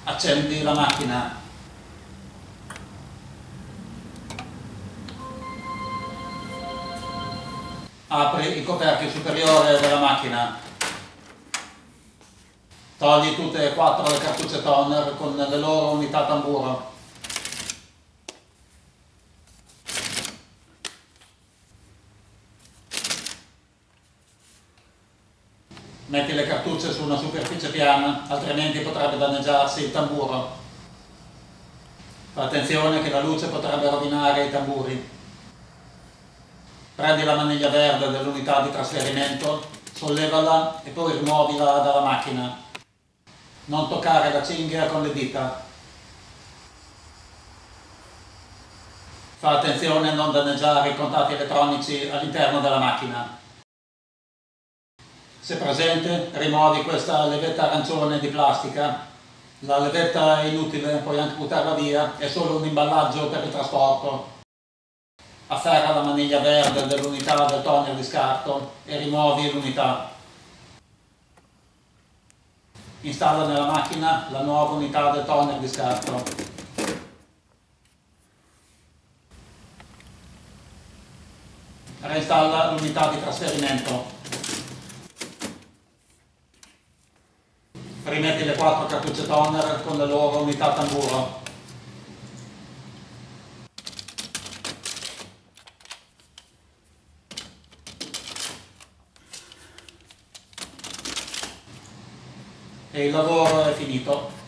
Accendi la macchina. Apri il coperchio superiore della macchina. Togli tutte e quattro le cartucce toner con le loro unità tamburo. Metti le cartucce su una superficie piana, altrimenti potrebbe danneggiarsi il tamburo. Fa attenzione che la luce potrebbe rovinare i tamburi. Prendi la maniglia verde dell'unità di trasferimento, sollevala e poi rimuovila dalla macchina. Non toccare la cinghia con le dita. Fa attenzione a non danneggiare i contatti elettronici all'interno della macchina. Se presente, rimuovi questa levetta arancione di plastica. La levetta è inutile, puoi anche buttarla via, è solo un imballaggio per il trasporto. Afferra la maniglia verde dell'unità del toner di scarto e rimuovi l'unità. Installa nella macchina la nuova unità del toner di scarto. Reinstalla l'unità di trasferimento. Rimetti le 4 cartucce toner con le loro unità tamburo. E il lavoro è finito.